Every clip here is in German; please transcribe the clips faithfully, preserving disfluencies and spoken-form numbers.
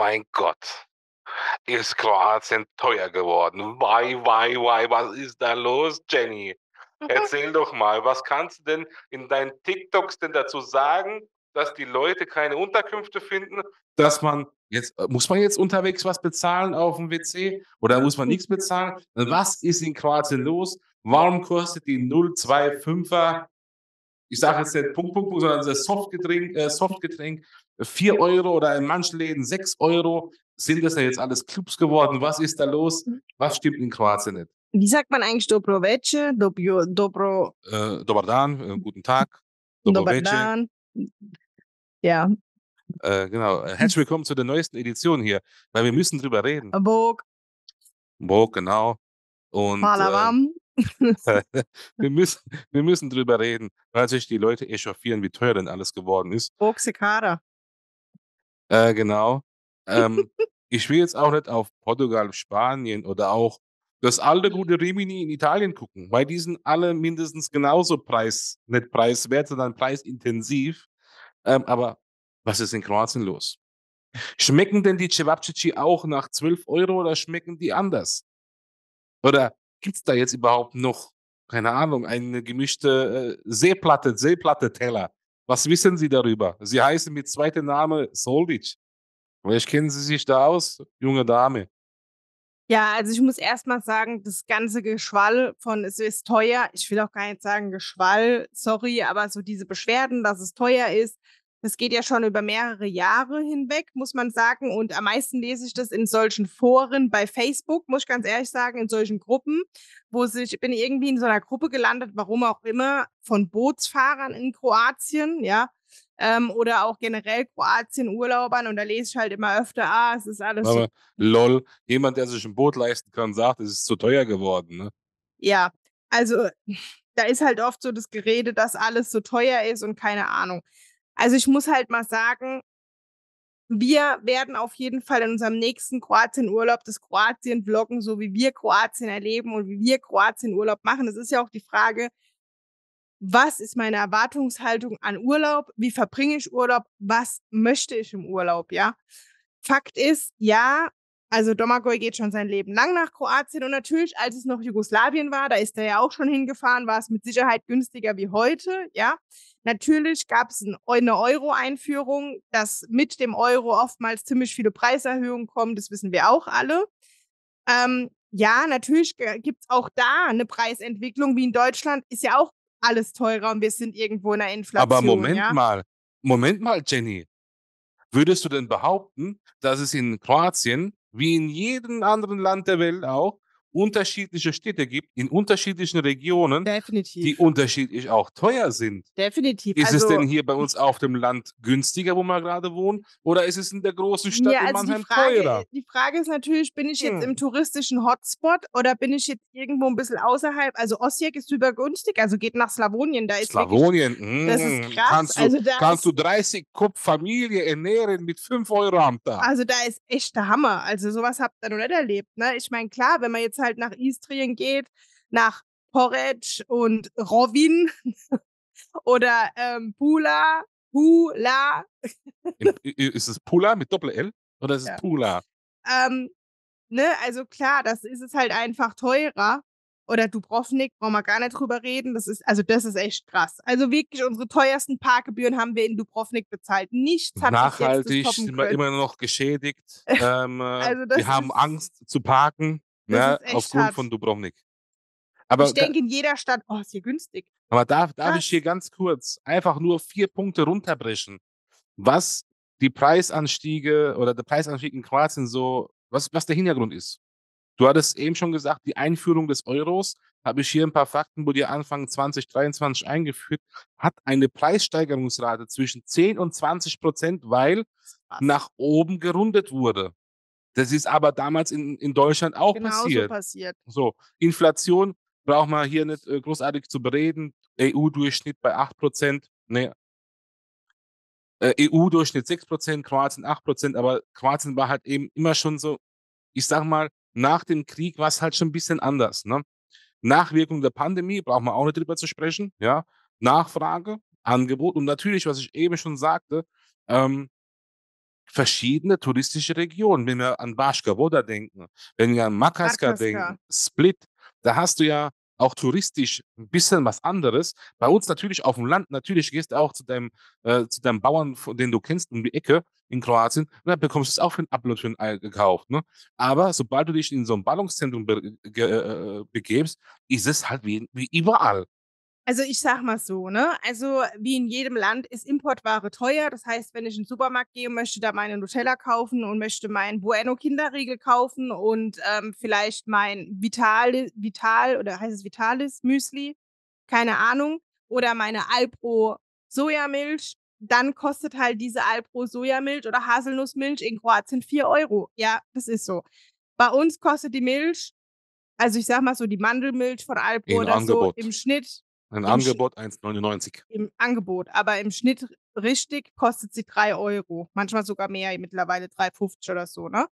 mein Gott, ist Kroatien teuer geworden. Wei, wei, wei, was ist da los, Jenny? Erzähl doch mal, was kannst du denn in deinen TikToks denn dazu sagen, dass die Leute keine Unterkünfte finden, dass man jetzt äh, muss man jetzt unterwegs was bezahlen auf dem W C oder muss man nichts bezahlen? Was ist in Kroatien los? Warum kostet die null Komma fünfundzwanzig ich sage jetzt nicht Punkt, Punkt, Punkt, sondern das Softgetränk, äh, Softgetränk vier Euro oder in manchen Läden sechs Euro? Sind das ja jetzt alles Clubs geworden? Was ist da los? Was stimmt in Kroatien nicht? Wie sagt man eigentlich Dobro Večer? Dobro, Dobro, Äh, Dobar dan, äh, guten Tag. Dobro Dobar Večer. Dan. Ja, Äh, genau. Äh, Herzlich willkommen zu der neuesten Edition hier, weil wir müssen drüber reden. Bog, Bog, genau. Und äh, Palavam. wir, müssen, wir müssen drüber reden, weil sich die Leute echauffieren, wie teuer denn alles geworden ist. Bog Sekara. Äh, genau. Ähm, ich will jetzt auch nicht auf Portugal, Spanien oder auch das alte gute Rimini in Italien gucken, weil die sind alle mindestens genauso preis, nicht preiswert, sondern preisintensiv. Ähm, aber was ist in Kroatien los? Schmecken denn die Cevapcici auch nach zwölf Euro oder schmecken die anders? Oder gibt es da jetzt überhaupt noch, keine Ahnung, eine gemischte äh, Seeplatte, Seeplatte-Teller? Was wissen Sie darüber? Sie heißen mit zweiter Name Soldic. Vielleicht kennen Sie sich da aus, junge Dame. Ja, also ich muss erst mal sagen, das ganze Geschwall von es ist teuer, ich will auch gar nicht sagen Geschwall, sorry, aber so diese Beschwerden, dass es teuer ist, das geht ja schon über mehrere Jahre hinweg, muss man sagen. Und am meisten lese ich das in solchen Foren bei Facebook, muss ich ganz ehrlich sagen, in solchen Gruppen, wo sich, ich bin irgendwie in so einer Gruppe gelandet, warum auch immer, von Bootsfahrern in Kroatien, ja, ähm, oder auch generell Kroatien-Urlaubern. Und da lese ich halt immer öfter, ah, es ist alles so. Aber lol, jemand, der sich ein Boot leisten kann, sagt, es ist zu teuer geworden. Ne? Ja, also da ist halt oft so das Gerede, dass alles so teuer ist und keine Ahnung. Also ich muss halt mal sagen, wir werden auf jeden Fall in unserem nächsten Kroatien-Urlaub das Kroatien vloggen, so wie wir Kroatien erleben und wie wir Kroatien-Urlaub machen. Es ist ja auch die Frage, was ist meine Erwartungshaltung an Urlaub? Wie verbringe ich Urlaub? Was möchte ich im Urlaub, ja? Fakt ist, ja, also Domagoj geht schon sein Leben lang nach Kroatien und natürlich, als es noch Jugoslawien war, da ist er ja auch schon hingefahren, war es mit Sicherheit günstiger wie heute, ja. Natürlich gab es eine Euro-Einführung, dass mit dem Euro oftmals ziemlich viele Preiserhöhungen kommen, das wissen wir auch alle. Ähm, ja, natürlich gibt es auch da eine Preisentwicklung, wie in Deutschland, ist ja auch alles teurer und wir sind irgendwo in der Inflation, Aber Moment ja. mal, Moment mal, Jenny. Würdest du denn behaupten, dass es in Kroatien, wie in jedem anderen Land der Welt auch, unterschiedliche Städte gibt, in unterschiedlichen Regionen, die Definitiv. unterschiedlich auch teuer sind? Definitiv. Ist es Also, denn hier bei uns auf dem Land günstiger, wo wir gerade wohnen, oder ist es in der großen Stadt ja, in also die Mannheim Frage, teurer? die Frage ist natürlich, bin ich jetzt Hm. im touristischen Hotspot oder bin ich jetzt irgendwo ein bisschen außerhalb? Also Osijek ist super günstig, also geht nach Slawonien, da ist Slawonien, wirklich, das ist hm, krass. kannst du, Also da kannst ist, du dreißig Kopf Familie ernähren mit fünf Euro am Tag. also da ist echt der Hammer. Also sowas habt ihr noch nicht erlebt, ne? Ich meine, klar, wenn man jetzt halt nach Istrien geht, nach Poreč und Rovinj oder ähm, Pula, Pula, In, ist es Pula mit Doppel-L oder ist es ja. Pula? ähm, ne, also klar, das ist es halt einfach teurer. Oder Dubrovnik, brauchen wir gar nicht drüber reden. Das ist, also das ist echt krass. Also wirklich, unsere teuersten Parkgebühren haben wir in Dubrovnik bezahlt. Nichts hat bis jetzt das Nachhaltig toppen sind wir können. immer noch geschädigt. Ähm, äh, Also das wir haben ist, Angst zu parken, das ne, ist echt aufgrund hart. von Dubrovnik. Ich Aber, da- denke in jeder Stadt, oh, ist hier günstig. aber darf, darf ich Krass. hier ganz kurz einfach nur vier Punkte runterbrechen, was die Preisanstiege oder der Preisanstieg in Kroatien so, was, was der Hintergrund ist. Du hattest eben schon gesagt, die Einführung des Euros, habe ich hier ein paar Fakten, wo die Anfang zwanzig dreiundzwanzig eingeführt, hat eine Preissteigerungsrate zwischen zehn und zwanzig Prozent, weil Krass. nach oben gerundet wurde. Das ist aber damals in, in Deutschland auch Genauso passiert. passiert. So, Inflation braucht man hier nicht äh, großartig zu bereden. E U-Durchschnitt bei acht Prozent. Nee, äh, E U-Durchschnitt sechs Prozent, Kroatien acht Prozent, aber Kroatien war halt eben immer schon so, ich sag mal, nach dem Krieg war es halt schon ein bisschen anders. Ne? Nachwirkung der Pandemie, brauchen wir auch nicht drüber zu sprechen. Ja? Nachfrage, Angebot und natürlich, was ich eben schon sagte, ähm, verschiedene touristische Regionen. Wenn wir an Baška Voda denken, wenn wir an Makarska Makarska. denken, Split, da hast du ja auch touristisch ein bisschen was anderes. Bei uns natürlich auf dem Land, natürlich gehst du auch zu deinem, äh, zu deinem Bauern, von den du kennst, um die Ecke in Kroatien, und dann bekommst du es auch für ein Apfel und für ein Ei gekauft. Ne? Aber sobald du dich in so ein Ballungszentrum be ge äh, begebst, ist es halt wie, wie überall. Also, ich sage mal so, ne? Also, wie in jedem Land ist Importware teuer. Das heißt, wenn ich in 'n Supermarkt gehe und möchte da meine Nutella kaufen und möchte meinen Bueno Kinderriegel kaufen und, ähm, vielleicht mein Vitali Vital oder heißt es Vitalis Müsli? Keine Ahnung. Oder meine Alpro Sojamilch, dann kostet halt diese Alpro Sojamilch oder Haselnussmilch in Kroatien vier Euro. Ja, das ist so. Bei uns kostet die Milch, also, ich sage mal so, die Mandelmilch von Alpro In oder so im Angebot. Schnitt Ein im Sch Angebot eins neunundneunzig. im Angebot, aber im Schnitt richtig kostet sie drei Euro, manchmal sogar mehr, mittlerweile drei fünfzig oder so, ne?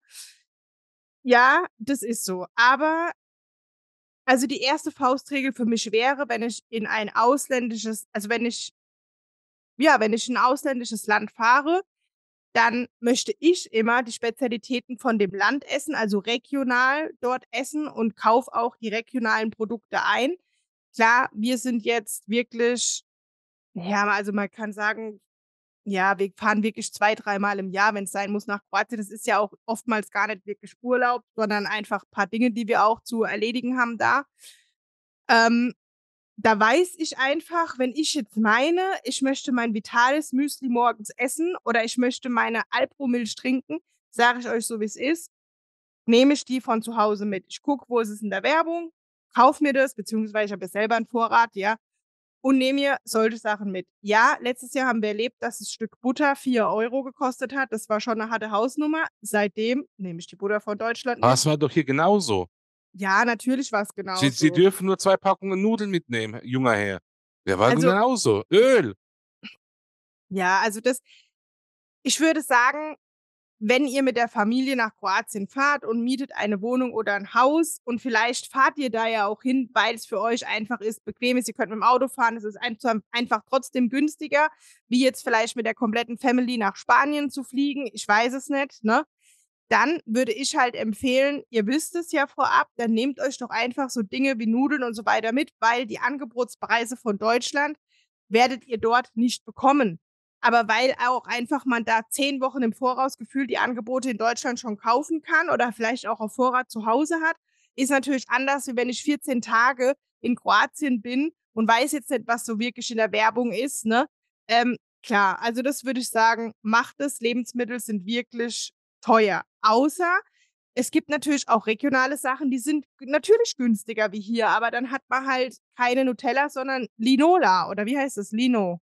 Ja, das ist so. Aber also, die erste Faustregel für mich wäre, wenn ich in ein ausländisches also, wenn ich ja, wenn ich in 'n ausländisches Land fahre, dann möchte ich immer die Spezialitäten von dem Land essen, also regional dort essen und kaufe auch die regionalen Produkte ein. Klar, wir sind jetzt wirklich ja, also, man kann sagen, ja, wir fahren wirklich zwei dreimal im Jahr, wenn's sein muss, nach Kroatien. Das ist ja auch oftmals gar nicht wirklich Urlaub, sondern einfach paar Dinge, die wir auch zu erledigen haben da. Ähm, Da weiß ich einfach, wenn ich jetzt meine, ich möchte mein Vitalis Müsli morgens essen oder ich möchte meine Alpro-Milch trinken, sage ich euch so, wie's ist, nehme ich die von zu Hause mit. Ich gucke, wo ist es in der Werbung, kaufe mir das, beziehungsweise ich habe ja selber 'n Vorrat, ja, und nehme mir solche Sachen mit. Ja, letztes Jahr haben wir erlebt, dass das Stück Butter vier Euro gekostet hat. Das war schon 'ne harte Hausnummer. Seitdem nehme ich die Butter von Deutschland Aber mit. es war doch hier genauso. Ja, natürlich war's Sie Sie genauso. dürfen nur zwei Packungen Nudeln mitnehmen, junger Herr. Der war Also, genauso. Öl. ja, also das ich würde sagen, wenn ihr mit der Familie nach Kroatien fahrt und mietet eine Wohnung oder 'n Haus und vielleicht fahrt ihr da ja auch hin, weil's für euch einfach ist, bequem ist. Ihr könnt mit'm Auto fahren. Es ist einzam einfach trotzdem günstiger, wie jetzt vielleicht mit der kompletten Family nach Spanien zu fliegen. Ich weiß es nicht, ne? Dann würde ich halt empfehlen, ihr wisst es ja vorab, dann nehmt euch doch einfach so Dinge wie Nudeln und so weiter mit, weil die Angebotspreise von Deutschland werdet ihr dort nicht bekommen. Aber weil auch einfach man da zehn Wochen im Voraus gefühlt die Angebote in Deutschland schon kaufen kann oder vielleicht auch auf Vorrat zu Hause hat, ist natürlich anders, wie wenn ich vierzehn Tage in Kroatien bin und weiß jetzt nicht, was so wirklich in der Werbung ist, ne? Ähm, klar, also das würde ich sagen, macht es. Lebensmittel sind wirklich teuer. Außer es gibt natürlich auch regionale Sachen, die sind g natürlich günstiger wie hier, aber dann hat man halt keine Nutella, sondern Linola oder wie heißt das? Lino.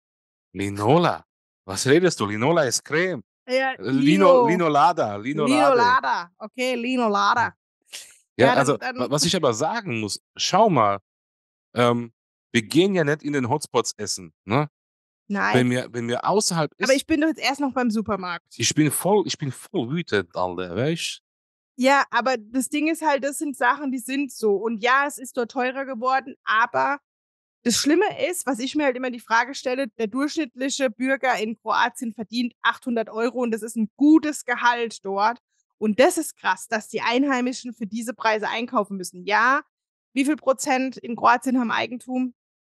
Linola. Was redest du? Linola ist Creme. Ja, Lino Lino. Linolada, Linolade. Linolada. Okay, Linolada. Ja, Ja, also, dann dann wa was ich aber sagen muss, schau mal, ähm, wir gehen ja nicht in den Hotspots essen, ne? nein. Wenn wir wenn wir außerhalb Aber ist ich bin doch jetzt erst noch beim Supermarkt. ich bin voll ich bin voll wütend, Alter, weißt? Ja, aber das Ding ist halt, das sind Sachen, die sind so. Und ja, es ist dort teurer geworden, aber das Schlimme ist, was ich mir halt immer die Frage stelle, der durchschnittliche Bürger in Kroatien verdient achthundert Euro und das ist 'n gutes Gehalt dort. Und das ist krass, dass die Einheimischen für diese Preise einkaufen müssen. Ja, wie viel Prozent in Kroatien haben Eigentum?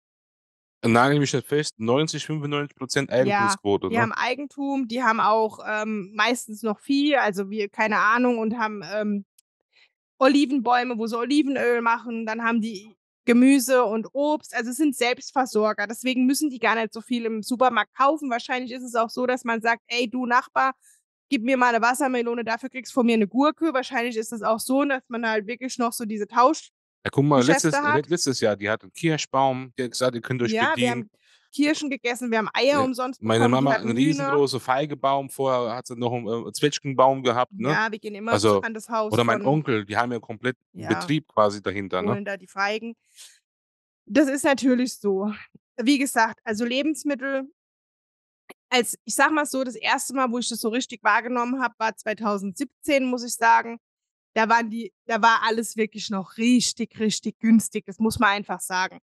Nagel mich nicht fest, neunzig, fünfundneunzig Ja, Eigentumsquote, die ne? haben Eigentum, die haben auch, ähm, meistens noch Vieh, also wir keine Ahnung, und haben, ähm, Olivenbäume, wo sie Olivenöl machen, dann haben die Gemüse und Obst, also sind Selbstversorger. Deswegen müssen die gar nicht so viel im Supermarkt kaufen. Wahrscheinlich ist es auch so, dass man sagt: „Ey, du Nachbar, gib mir mal 'ne Wassermelone, dafür kriegst von mir 'ne Gurke.“ Wahrscheinlich ist es auch so, dass man halt wirklich noch so diese Ja, guck mal, Tauschgeschäfte letztes let hat. letztes Jahr, die hat 'n Kirschbaum, die hat gesagt: „Ihr könnt euch Ja, wir bedienen.“ haben Kirschen gegessen, wir haben Eier Ja, umsonst meine bekommen, die Mama 'n hatten Hühner. riesengroße Feigebaum, vorher hat sie noch 'n, äh, Zwetschgenbaum gehabt, ne? Ja, wir gehen immer zu Also an das Haus oder mein von Onkel, die haben ja komplett 'n ja, Betrieb quasi dahinter, ne? holen da die Feigen. Das ist natürlich so. Wie gesagt, also Lebensmittel als ich sage mal so, das erste Mal, wo ich das so richtig wahrgenommen habe, war zweitausendsiebzehn, muss ich sagen. Da waren die da war alles wirklich noch richtig, richtig günstig. Das muss man einfach sagen.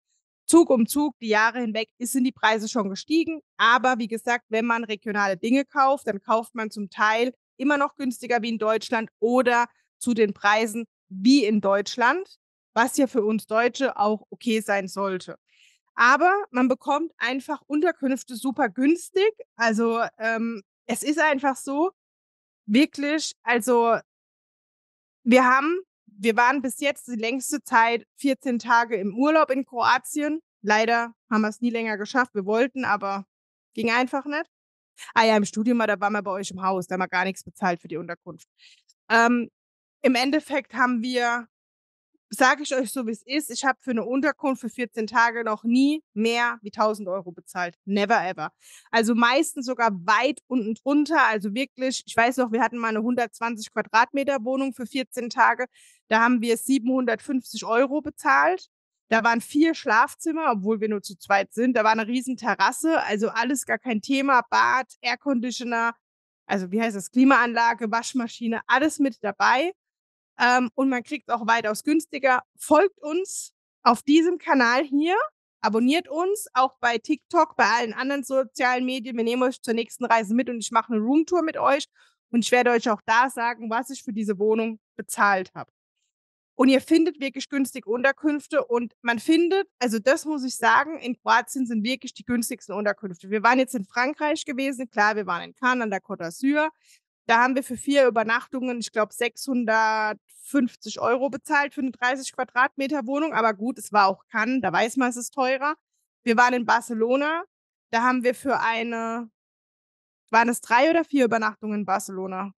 Zug um Zug, die Jahre hinweg, ist sind die Preise schon gestiegen. Aber wie gesagt, wenn man regionale Dinge kauft, dann kauft man zum Teil immer noch günstiger wie in Deutschland oder zu den Preisen wie in Deutschland, was ja für uns Deutsche auch okay sein sollte. Aber man bekommt einfach Unterkünfte super günstig. Also, ähm, es ist einfach so, wirklich, also wir haben wir waren bis jetzt die längste Zeit vierzehn Tage im Urlaub in Kroatien. Leider haben wir's nie länger geschafft. Wir wollten, aber ging einfach nicht. Ah ja, im Studium mal, da waren wir bei euch im Haus, da haben wir gar nix bezahlt für die Unterkunft. Ähm, im Endeffekt haben wir sage ich euch so, wie's ist, ich habe für 'ne Unterkunft für vierzehn Tage noch nie mehr wie tausend Euro bezahlt. Never ever. Also, meistens sogar weit unten drunter. Also, wirklich, ich weiß noch, wir hatten mal 'ne hundertzwanzig Quadratmeter Wohnung für vierzehn Tage. Da haben wir siebenhundertfünfzig Euro bezahlt. Da waren vier Schlafzimmer, obwohl wir nur zu zweit sind. Da war 'ne riesen Terrasse, also alles gar kein Thema. Bad, Airconditioner, also wie heißt das, Klimaanlage, Waschmaschine, alles mit dabei. Ähm, und man kriegt's auch weitaus günstiger. Folgt uns auf diesem Kanal hier, abonniert uns, auch bei TikTok, bei allen anderen sozialen Medien. Wir nehmen euch zur nächsten Reise mit und ich mache 'ne Roomtour mit euch und ich werde euch auch da sagen, was ich für diese Wohnung bezahlt habe. Und ihr findet wirklich günstige Unterkünfte und man findet also, das muss ich sagen, in Kroatien sind wirklich die günstigsten Unterkünfte. Wir waren jetzt in Frankreich gewesen, klar, wir waren in Cannes an der Côte d'Azur. Da haben wir für vier Übernachtungen, ich glaube, sechshundertfünfzig Euro bezahlt für 'ne dreißig Quadratmeter Wohnung. Aber gut, es war auch Cannes, da weiß man, es ist teurer. Wir waren in Barcelona, da haben wir für eine waren es drei oder vier Übernachtungen in Barcelona?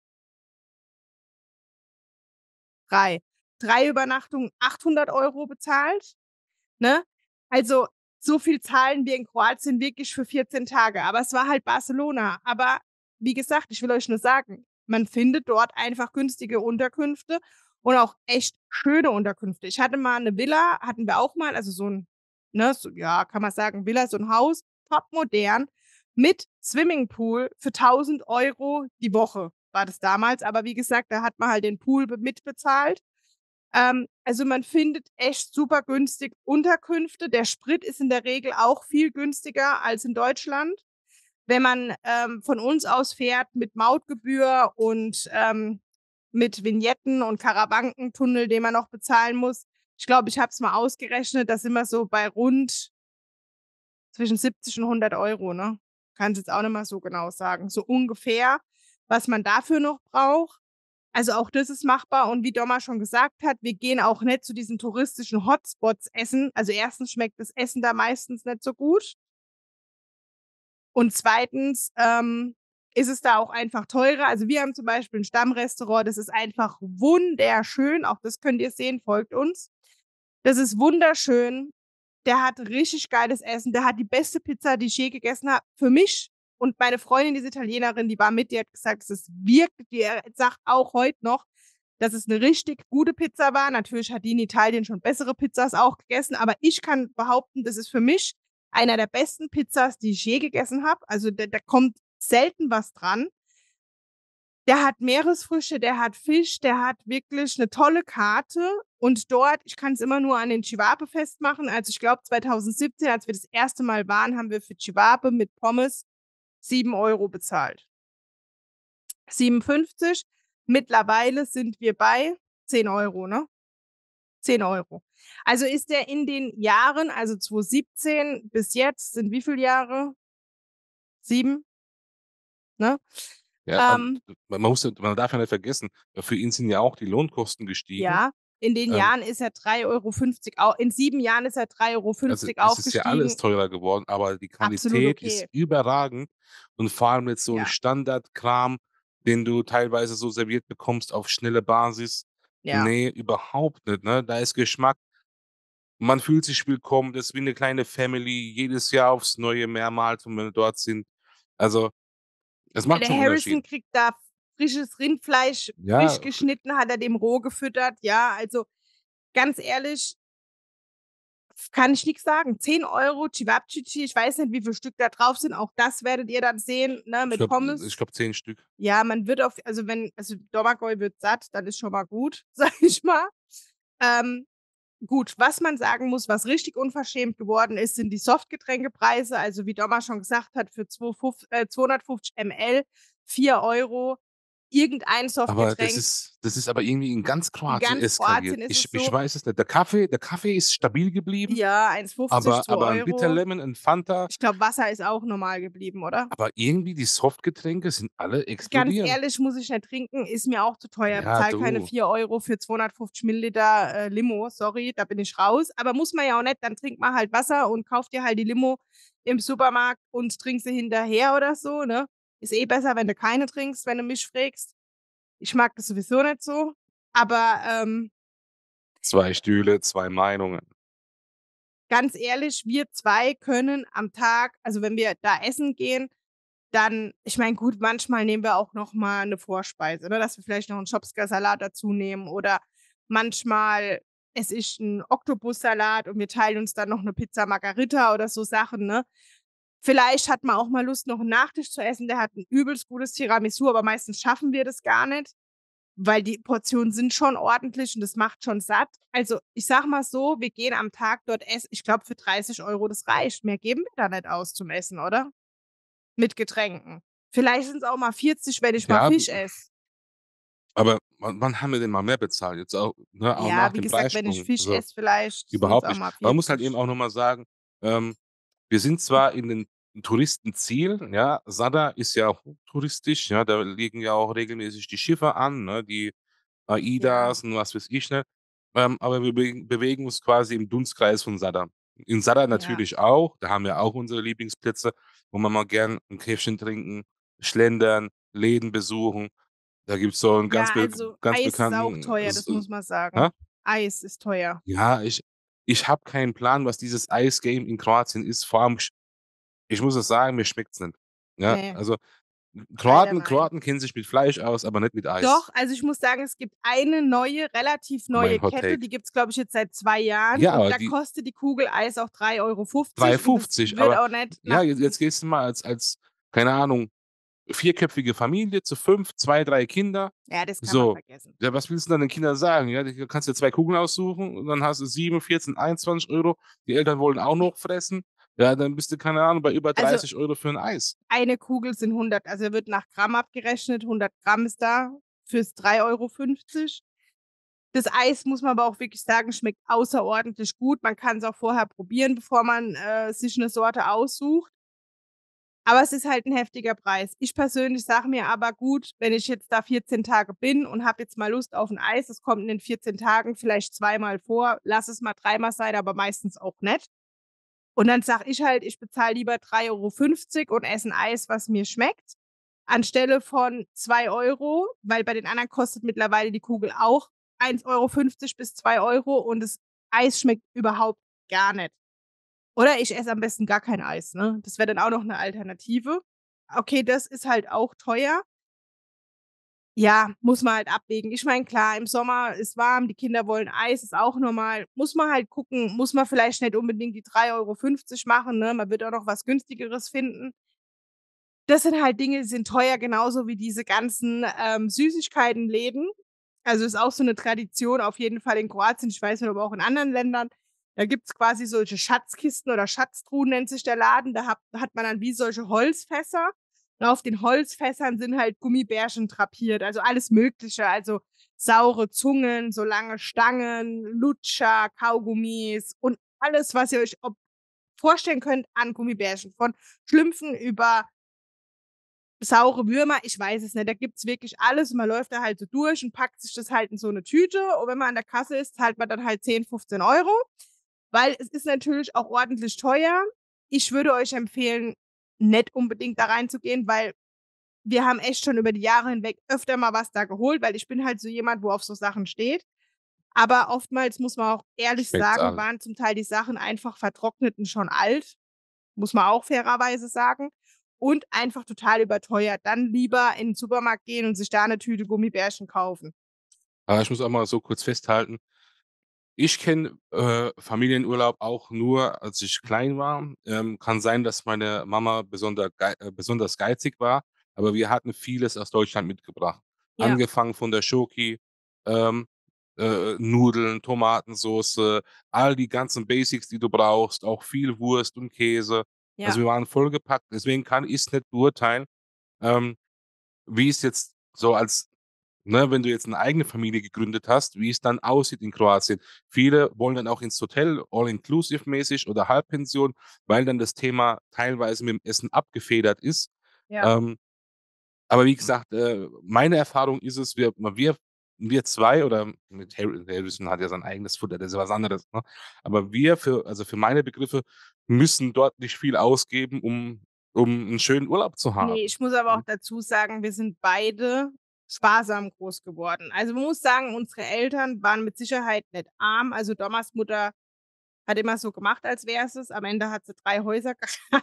drei. drei Übernachtungen, achthundert Euro bezahlt, ne? Also, so viel zahlen wir in Kroatien wirklich für vierzehn Tage. Aber es war halt Barcelona. Aber wie gesagt, ich will euch nur sagen, man findet dort einfach günstige Unterkünfte und auch echt schöne Unterkünfte. Ich hatte mal 'ne Villa hatten wir auch mal, also so 'n ne, so ja, kann man sagen, Villa, so 'n Haus, topmodern, mit Swimmingpool für tausend Euro die Woche war das damals. Aber wie gesagt, da hat man halt den Pool be mitbezahlt. Ähm, also, man findet echt super günstig Unterkünfte. Der Sprit ist in der Regel auch viel günstiger als in Deutschland. Wenn man, ähm, von uns aus fährt mit Mautgebühr und, ähm, mit Vignetten und Karawankentunnel, den man noch bezahlen muss. Ich glaube, ich habe es mal ausgerechnet, da sind wir so bei rund zwischen siebzig und hundert Euro, ne? Kann's jetzt auch nicht mehr so genau sagen. So ungefähr, was man dafür noch braucht. Also, auch das ist machbar und wie Doma schon gesagt hat, wir gehen auch nicht zu diesen touristischen Hotspots essen. Also, erstens schmeckt das Essen da meistens nicht so gut. Und zweitens, ähm, ist es da auch einfach teurer. Also, wir haben zum Beispiel 'n Stammrestaurant, das ist einfach wunderschön. Auch das könnt ihr sehen, folgt uns. Das ist wunderschön. Der hat richtig geiles Essen. Der hat die beste Pizza, die ich je gegessen habe. Für mich und meine Freundin, die ist Italienerin, die war mit, die hat gesagt, es ist wirklich die, äh, sagt auch heut noch, dass es 'ne richtig gute Pizza war. Natürlich hat die in Italien schon bessere Pizzas auch gegessen, aber ich kann behaupten, das ist für mich einer der besten Pizzas, die ich je gegessen habe. Also, da da kommt selten was dran. Der hat Meeresfrüchte, der hat Fisch, der hat wirklich 'ne tolle Karte. Und dort ich kann's immer nur an den Cevape festmachen. Also, ich glaube, zweitausendsiebzehn, als wir das erste Mal waren, haben wir für Cevape mit Pommes sieben Euro bezahlt. siebenundfünfzig. Mittlerweile sind wir bei zehn Euro, ne? zehn Euro. Also, ist der in den Jahren, also zweitausendsiebzehn bis jetzt sind wie viel Jahre? sieben? Ne? Ja, ähm, Ähm man muss ja man darf ja nicht vergessen, für ihn sind ja auch die Lohnkosten gestiegen. Ja, in den Ähm Jahren ist er drei Euro fünfzig au in sieben Jahren ist er drei Euro Also, fünfzig es ist ja alles aufgestiegen. teurer geworden, aber die Absolut Qualität ist okay. überragend und vor allem jetzt so 'n Ja. Standardkram, den du teilweise so serviert bekommst auf schnelle Basis. Ja. Ne, überhaupt nicht, ne? Da ist Geschmack man fühlt sich willkommen, das ist wie 'ne kleine Family, jedes Jahr aufs Neue mehrmals, wenn wir dort sind. Also, es Ja, macht der schon 'n Unterschied. Harrison kriegt da frisches Rindfleisch, Ja, frisch f geschnitten, hat er dem roh gefüttert. Ja, also, ganz ehrlich f kann ich nix sagen. zehn Euro Cevapcici, ich weiß nicht, wie viel Stück da drauf sind. Auch das werdet ihr dann sehen, ne, Ich mit glaube ich Pommes. glaube zehn Stück. Ja, man wird auf also, wenn also, Domagoj wird satt, dann ist schon mal gut, sage ich mal. Ähm gut, was man sagen muss, was richtig unverschämt geworden ist, sind die Softgetränkepreise. Also, wie Doma schon gesagt hat, für zwei fuf äh, zweihundertfünfzig Milliliter vier Euro irgendein Aber das Softgetränk. ist das ist aber irgendwie in ganz In Kroatien ganz eskaliert. Kroatien ist Ich es ich so. weiß es nicht. Der Kaffee der Kaffee ist stabil geblieben, Ja, eins fünfzig, aber zwei aber 'n Bitter Euro. Lemon, 'n Fanta Ich glaube, Wasser ist auch normal geblieben, oder? aber irgendwie die Softgetränke sind alle Ganz explodieren. ehrlich, muss ich nicht trinken, ist mir auch zu teuer. Ja, Bezahle keine du. vier Euro für zweihundertfünfzig Milliliter äh, Limo, sorry, da bin ich raus. Aber muss man ja auch nicht, dann trinkt man halt Wasser und kauft dir halt die Limo im Supermarkt und trinkst sie hinterher oder so, ne? Ist eh besser, wenn du keine trinkst, wenn du mich fragst. Ich mag das sowieso nicht so, aber, ähm zwei Stühle, zwei Meinungen. ganz ehrlich, wir zwei können am Tag also, wenn wir da essen gehen, dann ich meine, gut, manchmal nehmen wir auch noch mal 'ne Vorspeise, ne, dass wir vielleicht noch 'n Schopska-Salat dazu nehmen oder manchmal esse ich 'n Oktopussalat und wir teilen uns dann noch 'ne Pizza Margherita oder so Sachen, ne? Vielleicht hat man auch mal Lust, noch 'n Nachtisch zu essen, der hat 'n übelst gutes Tiramisu, aber meistens schaffen wir das gar nicht, weil die Portionen sind schon ordentlich und das macht schon satt. Also, ich sage mal so, wir gehen am Tag dort essen ich glaube, für dreißig Euro das reicht. Mehr geben wir da nicht aus zum Essen, oder? Mit Getränken. Vielleicht sind's auch mal vierzig, wenn ich mal Ja. Fisch esse. Aber wann wann haben wir denn mal mehr bezahlt? Jetzt auch ne, auch nach Ja, wie dem gesagt, wenn ich Preissprung. Fisch Also, esse, vielleicht sind's überhaupt auch nicht. mal Man muss halt eben vierzig. auch noch mal sagen, ähm, wir sind zwar in den Touristenziel, ja, Zadar ist ja hochtouristisch, ja, da legen ja auch regelmäßig die Schiffe an, ne, die Ja. AIDAs und was weiß ich nicht. Ähm, aber wir bewegen bewegen uns quasi im Dunstkreis von Zadar. In Zadar Ja. natürlich auch, da haben wir auch unsere Lieblingsplätze, wo wir mal gern 'n Käffchen trinken, schlendern, Läden besuchen. Da gibt's so 'n ganz Ja, be also, ganz Eis ist auch bekannten teuer, s das s muss man hä? sagen. Eis ist teuer. Ja, ich ich habe keinen Plan, was dieses Eis-Game in Kroatien ist. Vor allem sch ich muss es sagen, mir schmeckt's nicht. Ja, Ne. also, Leider Kroaten nein. Kroaten kennen sich mit Fleisch aus, aber nicht mit Eis. Doch, also, ich muss sagen, es gibt eine neue relativ neue Mein Hot Kette, Take. die gibt's, glaube ich, jetzt seit zwei Jahren Ja, und aber da die kostet die Kugel Eis auch drei Euro drei fünfzig und das fünfzig, wird aber auch nicht ja, nach je jetzt gehst du mal als als, keine Ahnung, vierköpfige Familie zu fünft, zwei, drei Kinder. Ja, das kann man So, vergessen. ja, was willst 'n dann den Kindern sagen? Ja, du kannst dir zwei Kugeln aussuchen und dann hast du sieben, vierzehn, einundzwanzig Euro. Die Eltern wollen auch noch fressen. Ja, dann bist du, keine Ahnung, bei über Also dreißig Euro für 'n Eis. eine Kugel sind hundert also, wird nach Gramm abgerechnet. hundert Gramm ist da fürs drei Euro fünfzig. Das Eis, muss man aber auch wirklich sagen, schmeckt außerordentlich gut. Man kann's auch vorher probieren, bevor man, äh, sich 'ne Sorte aussucht. Aber es ist halt 'n heftiger Preis. Ich persönlich sage mir aber: „Gut, wenn ich jetzt da vierzehn Tage bin und habe jetzt mal Lust auf 'n Eis, das kommt in den vierzehn Tagen vielleicht zweimal vor, lass es mal dreimal sein, aber meistens auch nicht.“ Und dann sage ich halt, ich bezahle lieber drei Euro fünfzig und esse 'n Eis, was mir schmeckt, anstelle von zwei Euro, weil bei den anderen kostet mittlerweile die Kugel auch eins Euro fünfzig bis zwei Euro und das Eis schmeckt überhaupt gar nicht. Oder ich esse am besten gar kein Eis, ne? Das wäre dann auch noch 'ne Alternative. Okay, das ist halt auch teuer. Ja, muss man halt abwägen. Ich meine, klar, im Sommer ist warm, die Kinder wollen Eis, ist auch normal. Muss man halt gucken, muss man vielleicht nicht unbedingt die drei Euro fünfzig machen, ne? Man wird auch noch was Günstigeres finden. Das sind halt Dinge, die sind teuer, genauso wie diese ganzen, ähm, Süßigkeitenläden. Also, ist auch so 'ne Tradition auf jeden Fall in Kroatien. Ich weiß nicht, aber auch in anderen Ländern. Da gibt's quasi solche Schatzkisten oder Schatztruhen nennt sich der Laden. Da hab hat man dann wie solche Holzfässer und auf den Holzfässern sind halt Gummibärchen drapiert, also, alles Mögliche, also, saure Zungen, so lange Stangen, Lutscher, Kaugummis und alles, was ihr euch ob vorstellen könnt an Gummibärchen, von Schlümpfen über saure Würmer, ich weiß es nicht. Da gibt's wirklich alles und man läuft da halt so durch und packt sich das halt in so 'ne Tüte und wenn man an der Kasse ist, zahlt man dann halt zehn, fünfzehn Euro, weil es ist natürlich auch ordentlich teuer. Ich würde euch empfehlen, nicht unbedingt da reinzugehen, weil wir haben echt schon über die Jahre hinweg öfter mal was da geholt, weil ich bin halt so jemand, wo auf so Sachen steht. Aber oftmals muss man auch ehrlich Schmeckt's sagen, allen. waren zum Teil die Sachen einfach vertrocknet und schon alt, muss man auch fairerweise sagen und einfach total überteuert. Dann lieber in 'n Supermarkt gehen und sich da 'ne Tüte Gummibärchen kaufen. Aber ich muss auch mal so kurz festhalten. Ich kenne, äh, Familienurlaub auch nur, als ich klein war. Ähm, kann sein, dass meine Mama besonder gei äh, besonders geizig war, aber wir hatten vieles aus Deutschland mitgebracht. Ja. Angefangen von der Schoki, ähm, äh, Nudeln, Tomatensoße, all die ganzen Basics, die du brauchst, auch viel Wurst und Käse. Ja. Also, wir waren vollgepackt, deswegen kann ich's nicht beurteilen, ähm, wie es jetzt so als ne, wenn du jetzt 'ne eigene Familie gegründet hast, wie es dann aussieht in Kroatien. Viele wollen dann auch ins Hotel, all-inclusive-mäßig oder Halbpension, weil dann das Thema teilweise mit dem Essen abgefedert ist. Ja. Ähm, aber wie gesagt, äh, meine Erfahrung ist es, wir wir wir zwei oder mit Harry Harrison hat ja sein eigenes Futter, das ist ja was anderes, ne? Aber wir für also, für meine Begriffe müssen dort nicht viel ausgeben, um um 'n schönen Urlaub zu Ne, haben, ich muss aber auch ne? dazu sagen, wir sind beide sparsam groß geworden. Also, man muss sagen, unsere Eltern waren mit Sicherheit nicht arm. Also, Domas Mutter hat immer so gemacht, als wäre sie's. Am Ende hat sie drei Häuser gehabt.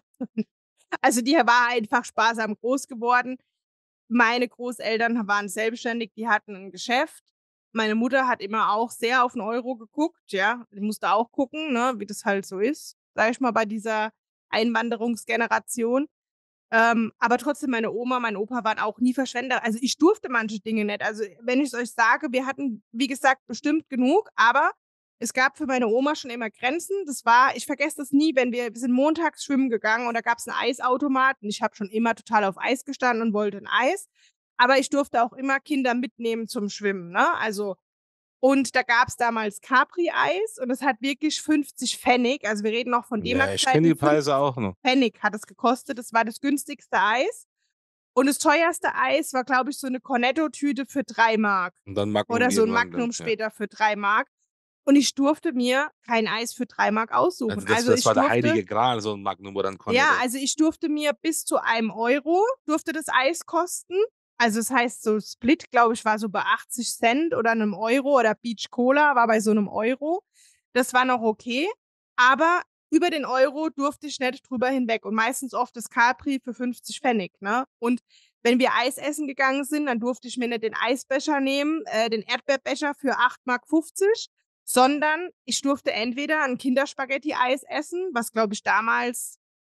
Also, die war einfach sparsam groß geworden. Meine Großeltern waren selbstständig, die hatten 'n Geschäft. Meine Mutter hat immer auch sehr auf 'n Euro geguckt, ja. Die musste auch gucken, ne, wie das halt so ist, sage ich mal, bei dieser Einwanderungsgeneration. Ähm, aber trotzdem, meine Oma, mein Opa waren auch nie Verschwender. Also, ich durfte manche Dinge nicht. Also, wenn ich's euch sage, wir hatten, wie gesagt, bestimmt genug, aber es gab für meine Oma schon immer Grenzen. Das war ich vergesse das nie, wenn wir wir sind montags schwimmen gegangen und da gab's 'n Eisautomat und ich habe schon immer total auf Eis gestanden und wollte 'n Eis. Aber ich durfte auch immer Kinder mitnehmen zum Schwimmen, ne? Also und da gab's damals Capri-Eis und das hat wirklich fünfzig Pfennig, also, wir reden noch von Ja, ich kenne D-Mark-Zeiten, die Preise fünfzig auch noch. Pfennig hat es gekostet. Das war das günstigste Eis. Und das teuerste Eis war, glaube ich, so 'ne Cornetto-Tüte für drei Mark Und dann Magnum oder so 'n irgendwann dann, Magnum ja. später für drei Mark. Und ich durfte mir kein Eis für drei Mark Also, aussuchen. das Also, das ich war der durfte heilige Gral, so 'n Magnum oder 'n Ja, Cornetto. also, ich durfte mir bis zu einem Euro durfte das Eis kosten. Also, das heißt, so Split, glaube ich, war so bei achtzig Cent oder 'nem Euro oder Peach Cola war bei so 'nem Euro. Das war noch okay, aber über den Euro durfte ich nicht drüber hinweg und meistens oft das Capri für fünfzig Pfennig, ne? Und wenn wir Eis essen gegangen sind, dann durfte ich mir nicht den Eisbecher nehmen, äh, den Erdbeerbecher für acht Mark fünfzig, sondern ich durfte entweder 'n Kinderspaghetti-Eis essen, was, glaube ich, damals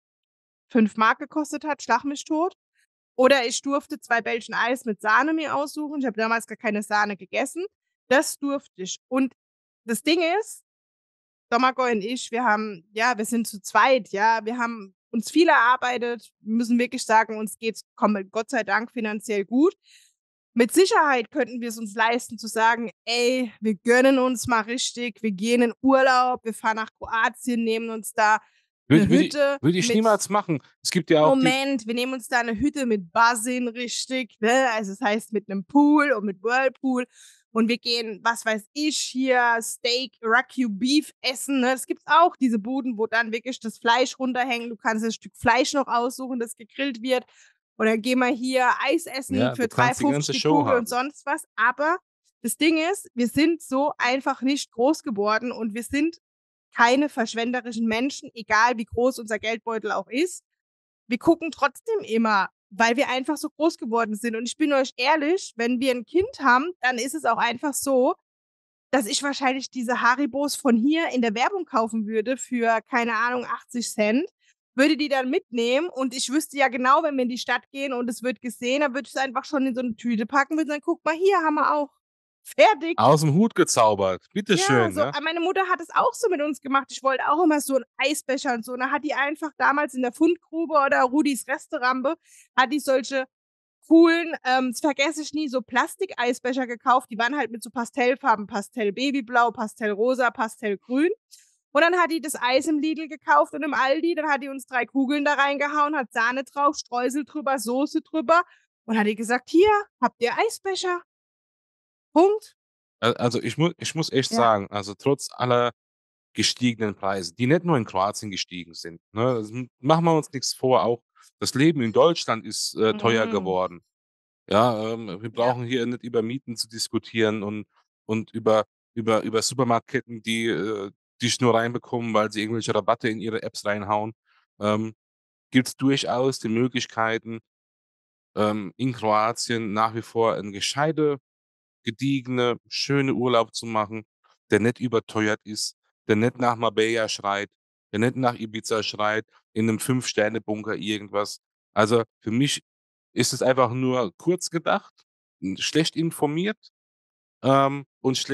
fünf Mark gekostet hat, schlag mich tot. Oder ich durfte zwei Bällchen Eis mit Sahne mir aussuchen. Ich habe damals gar keine Sahne gegessen. Das durfte ich. Und das Ding ist, Domagoj und ich, wir haben ja, wir sind zu zweit, ja. Wir haben uns viel erarbeitet, müssen wirklich sagen, uns geht's komm Gott sei Dank finanziell gut. Mit Sicherheit könnten wir's uns leisten zu sagen: „Ey, wir gönnen uns mal richtig. Wir gehen in Urlaub. Wir fahren nach Kroatien, nehmen uns da 'ne Würde würde i Hütte würde ich mit“ niemals machen. Es gibt ja auch die Moment, wir nehmen uns da 'ne Hütte mit Basin richtig, ne? Also, das heißt, mit 'nem Pool und mit Whirlpool. Und wir gehen, was weiß ich, hier Steak, Wagyu Beef essen, ne? Das gibt's auch, diese Buden, wo dann wirklich das Fleisch runterhängt. Du kannst dir das Stück Fleisch noch aussuchen, das gegrillt wird. Oder gehen wir hier Eis essen Ja, für du drei kannst die fünfzig ganze die Show Kugel und haben. sonst was. Aber das Ding ist, wir sind so einfach nicht groß geworden und wir sind keine verschwenderischen Menschen, egal wie groß unser Geldbeutel auch ist. Wir gucken trotzdem immer, weil wir einfach so groß geworden sind. Und ich bin euch ehrlich, wenn wir 'n Kind haben, dann ist es auch einfach so, dass ich wahrscheinlich diese Haribos von hier in der Werbung kaufen würde für, keine Ahnung, achtzig Cent, würde die dann mitnehmen und ich wüsste ja genau, wenn wir in die Stadt gehen und es wird gesehen, dann würde ich's einfach schon in so 'ne Tüte packen, würde sagen: „Guck mal, hier haben wir auch. Fertig.“ Aus'm Hut gezaubert. Ja, Bitteschön, so ne? ah, meine Mutter hat es auch so mit uns gemacht. Ich wollte auch immer so 'n Eisbecher und so. Und dann hat die einfach damals in der Fundgrube oder Rudis Resterampe hat die solche coolen, ähm, das vergesse ich nie, so Plastik-Eisbecher gekauft. Die waren halt mit so Pastellfarben, Pastell-Babyblau, Pastellrosa, Pastellgrün. Und dann hat die das Eis im Lidl gekauft und im Aldi. Dann hat die uns drei Kugeln da reingehauen, hat Sahne drauf, Streusel drüber, Soße drüber und hat die gesagt: „Hier, habt ihr Eisbecher.“ Punkt. Al also, ich mu ich muss echt Ja. sagen, also, trotz aller gestiegenen Preise, die nicht nur in Kroatien gestiegen sind, ne? Also, m machen wir uns nix vor, auch das Leben in Deutschland ist, äh, teuer Mhm. geworden. Ja, ähm, wir Ja. brauchen hier nicht über Mieten zu diskutieren und und über über über Supermarktketten, die, äh, dich nur reinbekommen, weil sie irgendwelche Rabatte in ihre Apps reinhauen. Ähm, gibt's durchaus die Möglichkeiten, ähm, in Kroatien nach wie vor 'n gescheite, gediegene, schöne Urlaub zu machen, der nicht überteuert ist, der nicht nach Marbella schreit, der nicht nach Ibiza schreit, in 'nem Fünf-Sterne-Bunker irgendwas. Also, für mich ist es einfach nur kurz gedacht, hm, schlecht informiert, ähm, und schlecht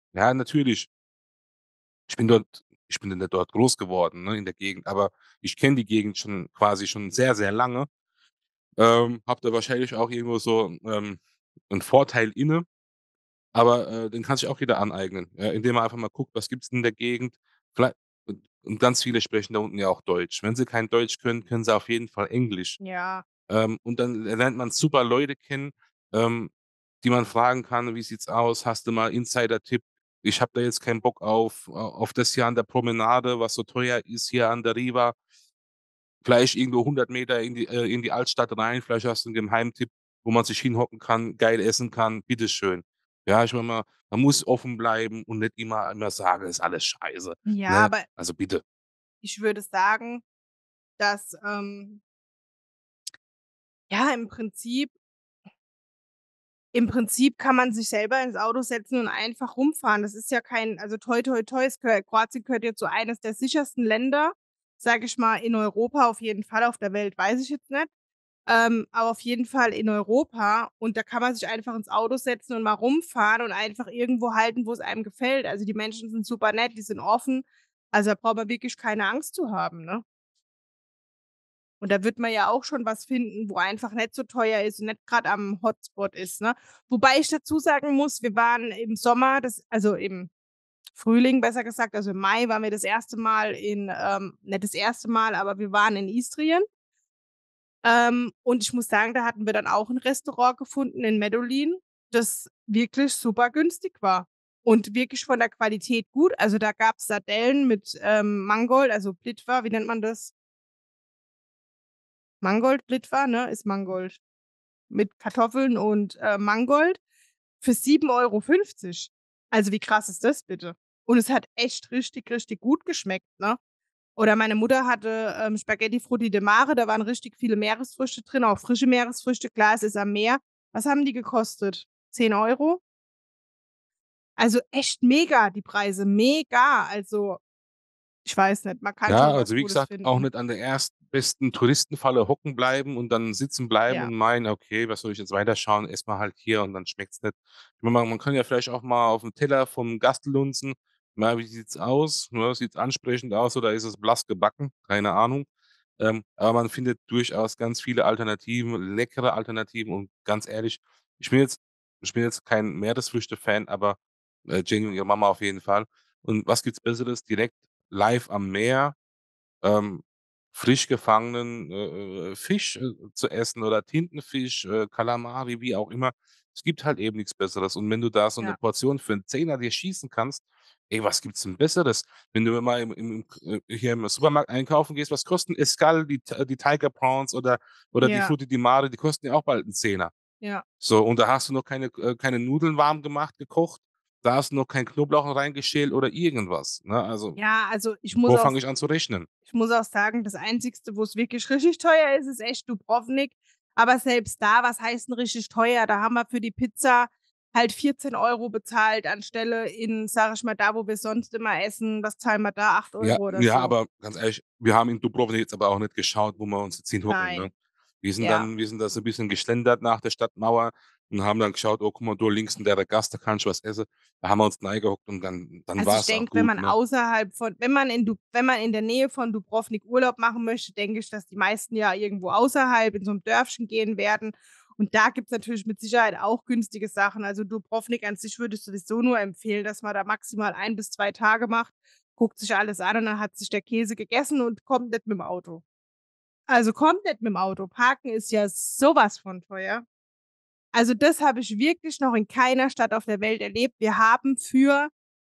Ja, natürlich. Ich bin dort ich bin nicht dort groß geworden, ne, in der Gegend, aber ich kenne die Gegend schon quasi schon sehr, sehr lange. Ähm, habe da wahrscheinlich auch irgendwo so, ähm, 'n Vorteil inne, aber, äh, den kann sich auch jeder aneignen, ja, indem man einfach mal guckt, was gibt's in der Gegend. Viellei und und ganz viele sprechen da unten ja auch Deutsch. Wenn sie kein Deutsch können, können sie auf jeden Fall Englisch. Ja. Ähm, und dann lernt man super Leute kennen, ähm, die man fragen kann: „Wie sieht's aus? Hast du mal Insider-Tipp? Ich habe da jetzt keinen Bock auf a auf das hier an der Promenade, was so teuer ist hier an der Riva. Vielleicht irgendwo hundert Meter in die äh, in die Altstadt rein. Vielleicht hast du 'n Geheimtipp, wo man sich hinhocken kann, geil essen kann. Bitteschön.“ Ja, ich meine mal, man muss offen bleiben und nicht immer immer sagen: „Ist alles scheiße“, Ja, ne? aber Also bitte. ich würde sagen, dass, ähm ja, im Prinzip im Prinzip kann man sich selber ins Auto setzen und einfach rumfahren. Das ist ja kein also toi toi toi, es gehö Kroatien gehört ja zu eines der sichersten Länder, sage ich mal, in Europa auf jeden Fall, auf der Welt weiß ich jetzt nicht. Ähm, aber auf jeden Fall in Europa und da kann man sich einfach ins Auto setzen und mal rumfahren und einfach irgendwo halten, wo's einem gefällt. Also, die Menschen sind super nett, die sind offen. Also, da braucht man wirklich keine Angst zu haben, ne? Und da wird man ja auch schon was finden, wo einfach nicht so teuer ist und nicht grad am Hotspot ist, ne? Wobei ich dazu sagen muss, wir waren im Sommer, das also im Frühling besser gesagt, also im Mai waren wir das erste Mal in ähm, nicht das erste Mal, aber wir waren in Istrien. Ähm, und ich muss sagen, da hatten wir dann auch 'n Restaurant gefunden in Medulin, das wirklich super günstig war und wirklich von der Qualität gut. Also, da gab's Sardellen mit, ähm, Mangold, also Plitwa, wie nennt man das? Mangold, Plitwa, ne, ist Mangold. Mit Kartoffeln und, äh, Mangold für sieben Euro fünfzig. Also, wie krass ist das bitte? Und es hat echt richtig, richtig gut geschmeckt, ne? Oder meine Mutter hatte, ähm, Spaghetti Frutti di Mare, da waren richtig viele Meeresfrüchte drin, auch frische Meeresfrüchte. Klar, es ist am Meer. Was haben die gekostet? zehn Euro? Also, echt mega die Preise, mega. Also, ich weiß nicht, man kann Ja, schon was also wie Gutes gesagt, auch finden. nicht an der erstbesten Touristenfalle hocken bleiben und dann sitzen bleiben Ja. und meinen: „Okay, was soll ich jetzt weiterschauen? Esse mal halt hier und dann schmeckt's nicht.“ Ma ma man kann ja vielleicht auch mal auf'n Teller vom Gast lunzen. Na, wie sieht's aus, ne? Sieht's ansprechend aus oder ist es blass gebacken? Keine Ahnung. Ähm, aber man findet durchaus ganz viele Alternativen, leckere Alternativen und ganz ehrlich, ich bin jetzt ich bin jetzt kein Meeresfrüchte-Fan, aber, äh, Jenny und ihre Mama auf jeden Fall. Und was gibt's Besseres, direkt live am Meer, ähm, frisch gefangenen, äh, äh, Fisch, äh, zu essen oder Tintenfisch, äh, Kalamari, wie auch immer. Es gibt halt eben nix Besseres. Und wenn du da so 'ne Ja. Portion für 'n Zehner dir schießen kannst, ey, was gibt's denn Besseres? Wenn du mal im im im äh, hier im Supermarkt einkaufen gehst, was kosten Escal, die Ti die Tiger Prawns oder oder die Ja. Frutti di Mare, die kosten ja auch bald 'n Zehner. Ja. So, und da hast du noch keine äh, keine Nudeln warm gemacht, gekocht. Da hast du noch keinen Knoblauch reingeschält oder irgendwas, ne? Also, Ja, also, ich muss wo auch fange s ich an zu rechnen? ich muss auch sagen, das Einzigste, wo's wirklich richtig teuer ist, ist echt Dubrovnik. Aber selbst da, was heißt 'n richtig teuer? Da haben wir für die Pizza halt vierzehn Euro bezahlt anstelle in, sage ich mal, da, wo wir sonst immer essen. Was zahlen wir da? acht Ja, Euro oder ja, so. aber ganz ehrlich, wir haben in Dubrovnik jetzt aber auch nicht geschaut, wo wir uns jetzt hinhocken, ne? Nein. Wir sind Ja. dann wir sind da so 'n bisschen geschlendert nach der Stadtmauer und haben dann geschaut: „Oh, guck mal, da links in der Gasse, da kannst du was essen.“ Da haben wir uns reingehockt und dann dann Also, ich war's auch denke, wenn gut, man ne? außerhalb von wenn man in Dub wenn man in der Nähe von Dubrovnik Urlaub machen möchte, denke ich, dass die meisten ja irgendwo außerhalb in so 'n Dörfchen gehen werden. Und da gibt's natürlich mit Sicherheit auch günstige Sachen. Also, Dubrovnik an sich würde ich sowieso nur empfehlen, dass man da maximal ein bis zwei Tage macht, guckt sich alles an und dann hat sich der Käse gegessen und kommt nicht mit'm Auto. Also, kommt nicht mit'm Auto. Parken ist ja so was von teuer. Also, das habe ich wirklich noch in keiner Stadt auf der Welt erlebt. Wir haben für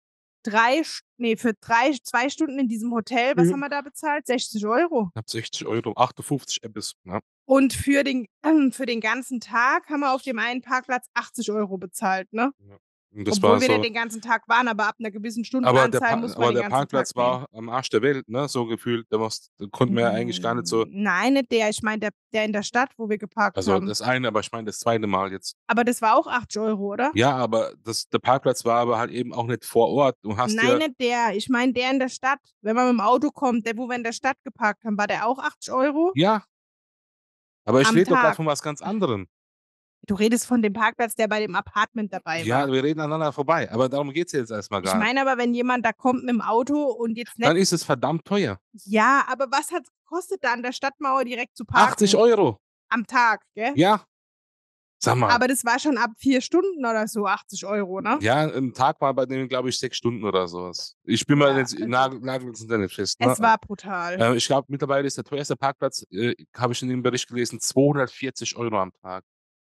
drei St ne, für drei zwei Stunden in diesem Hotel, was haben Mhm. wir da bezahlt? sechzig Euro. Knapp sechzig Euro, achtundfünfzig etwas, ja. Und für den für den ganzen Tag haben wir auf dem einen Parkplatz achtzig Euro bezahlt, ne? Ja. Und das war Obwohl wir nicht so den ganzen Tag waren, aber ab 'ner gewissen Aber der Stundenanzahl Pa muss man aber den der ganzen Tag Parkplatz nehmen. war am Arsch der Welt, ne, so gefühlt. Da warst da konnten wir ja eigentlich gar nicht so Hm, nein, nicht der. Ich meine der der in der Stadt, wo wir geparkt Also, haben. das eine, aber ich meine das zweite Mal jetzt. Aber das war auch achtzig Euro, oder? Ja, aber das der Parkplatz war aber halt eben auch nicht vor Ort. Du hast Nein, ja nicht der. Ich meine der in der Stadt. Wenn man mit'm Auto kommt, der, wo wir in der Stadt geparkt haben, war der auch achtzig Euro? Ja. Aber ich Am rede doch grad Tag. von was ganz anderem. Du redest von dem Parkplatz, der bei dem Apartment dabei Ja, war. wir reden aneinander vorbei, aber darum geht's ja jetzt erst mal Ich gar nicht. meine aber, wenn jemand da kommt mit'm Auto und jetzt nicht Dann ist es verdammt teuer. Ja, aber was hat's gekostet, da an der Stadtmauer direkt zu achtzig parken? Euro Am Tag, gell? Ja. Sag mal. Aber das war schon ab vier Stunden oder so achtzig Euro, ne? Ja, 'n Tag war bei denen, glaube ich, sechs Stunden oder so was. Ich bin mir Ja, jetzt also nagel nagel uns da nicht fest, ne? es war brutal. Äh, ich glaube, mittlerweile ist der teuerste Parkplatz, äh, habe ich in dem Bericht gelesen, zweihundertvierzig Euro am Tag.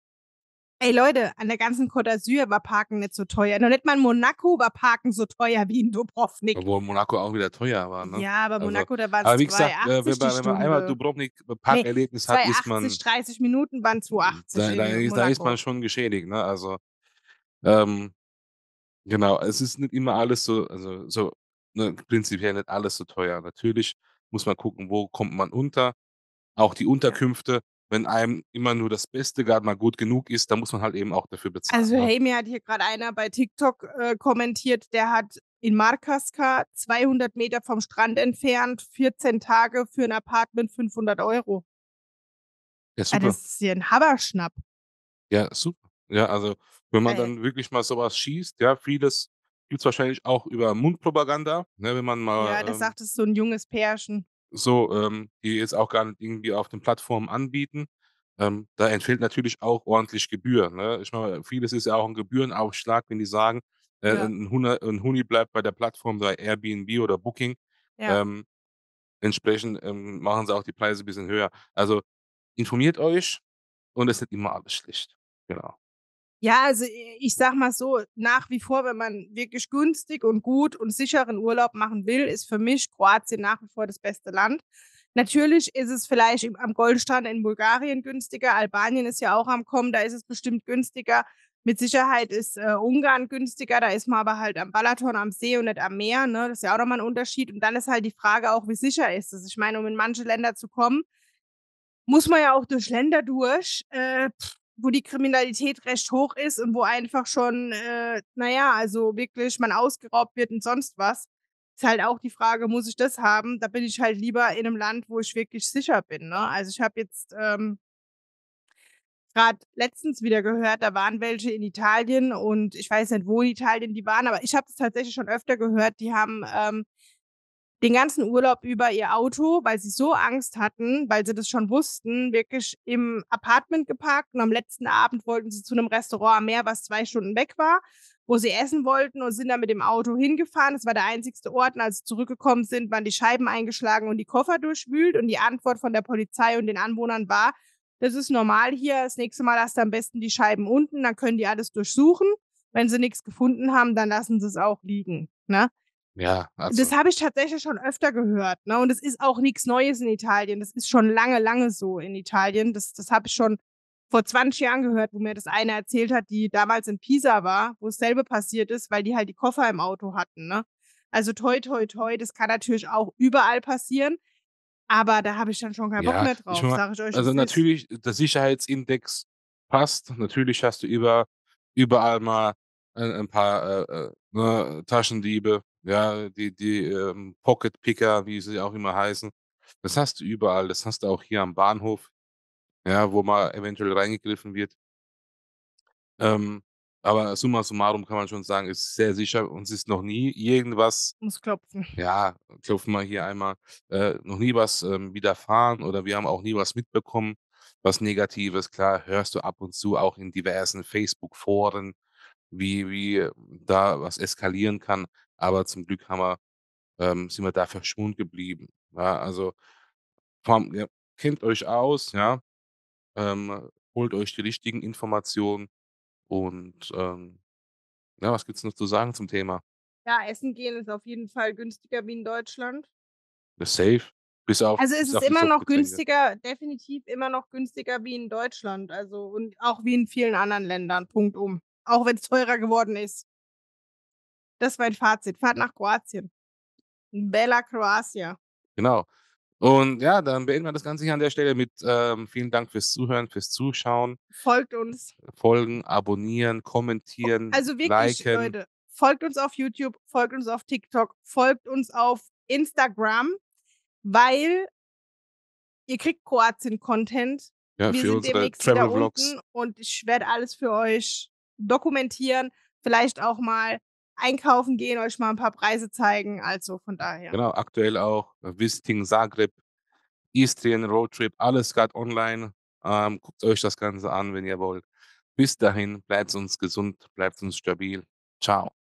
Ey Leute, an der ganzen Côte d'Azur war Parken nicht so teuer. Noch nicht mal in Monaco war Parken so teuer wie in Dubrovnik. Obwohl Monaco auch wieder teuer war, ne? Ja, aber Also Monaco, da waren's aber wie zwei gesagt, äh, wenn achtzig die man wenn man einmal Stunde. Dubrovnik Ne, Parkerlebnis hat, zwei ist achtzig, man dreißig Minuten waren zwei achtzig da da in ist da ist Monaco. man schon geschädigt, ne? Also, ähm, genau, es ist nicht immer alles so also, so, ne, prinzipiell nicht alles so teuer. Natürlich muss man gucken, wo kommt man unter. Auch die Ja. Unterkünfte, wenn einem immer nur das Beste grad mal gut genug ist, dann muss man halt eben auch dafür bezahlen, Also, ne? hey, mir hat hier grad einer bei TikTok, äh, kommentiert, der hat in Markasca, zweihundert Meter vom Strand entfernt, vierzehn Tage für 'n Apartment fünfhundert Euro. Ja, Ah, super. das ist ja 'n Hammerschnapp. Ja, super. Ja, also, wenn man Ey. dann wirklich mal so was schießt, ja, vieles gibt's wahrscheinlich auch über Mundpropaganda, ne, wenn man Ja, mal, das ähm sagt es so 'n junges Pärchen. so, ähm, die jetzt auch gar nicht irgendwie auf den Plattformen anbieten. Ähm, da entfällt natürlich auch ordentlich Gebühr, ne? Ich meine, vieles ist ja auch 'n Gebührenaufschlag, wenn die sagen, äh, Ja. 'n 'n Hunner 'n Hunni bleibt bei der Plattform bei Airbnb oder Booking. Ja. Ähm, entsprechend, ähm, machen sie auch die Preise bisschen höher. Also, informiert euch und es ist nicht immer alles schlecht. Genau. Ja, also, i ich sage mal so, nach wie vor, wenn man wirklich günstig und gut und sicheren Urlaub machen will, ist für mich Kroatien nach wie vor das beste Land. Natürlich ist es vielleicht im am Goldstrand in Bulgarien günstiger. Albanien ist ja auch am Kommen, da ist es bestimmt günstiger. Mit Sicherheit ist, äh, Ungarn günstiger, da ist man aber halt am Balaton am See und nicht am Meer, ne? Das ist ja auch noch mal 'n Unterschied. Und dann ist halt die Frage auch, wie sicher ist es? Ich meine, um in manche Länder zu kommen muss man ja auch durch Länder durch, äh, wo die Kriminalität recht hoch ist und wo einfach schon, äh, na ja, also, wirklich man ausgeraubt wird und sonst was. Ist halt auch die Frage, muss ich das haben? Da bin ich halt lieber in 'nem Land, wo ich wirklich sicher bin, ne? Also, ich habe jetzt, ähm grad letztens wieder gehört, da waren welche in Italien und ich weiß nicht, wo in Italien die waren, aber ich habe das tatsächlich schon öfter gehört, die haben, ähm, den ganzen Urlaub über ihr Auto, weil sie so Angst hatten, weil sie das schon wussten, wirklich im Apartment geparkt und am letzten Abend wollten sie zu 'nem Restaurant am Meer, was zwei Stunden weg war, wo sie essen wollten und sind dann mit dem Auto hingefahren. Das war der einzigste Ort und als sie zurückgekommen sind, waren die Scheiben eingeschlagen und die Koffer durchwühlt und die Antwort von der Polizei und den Anwohnern war: „Das ist normal hier, das nächste Mal lasst ihr am besten die Scheiben unten, dann können die alles durchsuchen. Wenn sie nix gefunden haben, dann lassen sie's auch liegen“, ne? Ja, Das also habe ich tatsächlich schon öfter gehört, ne, und es ist auch nix Neues in Italien. Das ist schon lange, lange so in Italien. Das das habe ich schon vor zwanzig Jahren gehört, wo mir das eine erzählt hat, die damals in Pisa war, wo dasselbe passiert ist, weil die halt die Koffer im Auto hatten, ne? Also, toi, toi, toi, das kann natürlich auch überall passieren, aber da habe ich dann schon keinen Bock Ja, mehr ich drauf, meine sage ich euch, also, wie's ist. natürlich, der Sicherheitsindex passt. Natürlich hast du über überall mal 'n 'n paar, äh, äh, ne, Taschendiebe, ja, die die, ähm, Pocketpicker, wie sie auch immer heißen. Das hast du überall. Das hast du auch hier am Bahnhof, ja, wo mal eventuell reingegriffen wird. Ähm, aber summa summarum kann man schon sagen, ist sehr sicher. Uns ist noch nie irgendwas Muss klopfen. ja, klopfen wir hier einmal äh, noch nie was, ähm, widerfahren oder wir haben auch nie was mitbekommen, was Negatives. Klar hörst du ab und zu auch in diversen Facebook-Foren, wie wie da was eskalieren kann, aber zum Glück haben wir ähm, sind wir da verschont geblieben. Ja, also, vorm ja, kennt euch aus, ja, ähm, holt euch die richtigen Informationen und, ähm, ja, was gibt's noch zu sagen zum Thema? Ja, essen gehen ist auf jeden Fall günstiger wie in Deutschland. Ist safe, bis auf Also, es bis ist auf die immer noch Softgetränke. günstiger definitiv immer noch günstiger wie in Deutschland, also und auch wie in vielen anderen Ländern, punktum. Auch wenn's teurer geworden ist. Das ist mein Fazit. Fahrt nach Kroatien. Bella Croatia. Genau. Und ja, dann beenden wir das Ganze hier an der Stelle mit, ähm, vielen Dank fürs Zuhören, fürs Zuschauen. Folgt uns. Folgen, abonnieren, kommentieren, Also, wirklich, liken. Leute, folgt uns auf YouTube, folgt uns auf TikTok, folgt uns auf Instagram, weil ihr kriegt Kroatien-Content Ja, Wir für sind unsere demnächst wieder Travel-Vlogs. unten und ich werde alles für euch dokumentieren, vielleicht auch mal einkaufen gehen, euch mal 'n paar Preise zeigen, also von daher. Genau, aktuell auch Visiting Zagreb, Istrien Roadtrip, alles grad online. Ähm, guckt euch das Ganze an, wenn ihr wollt. Bis dahin, bleibt uns gesund, bleibt uns stabil. Tschau.